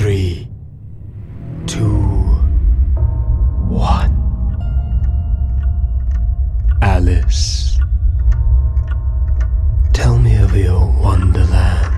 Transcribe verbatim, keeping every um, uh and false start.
Three, two, one. Alice, tell me of your wonderland.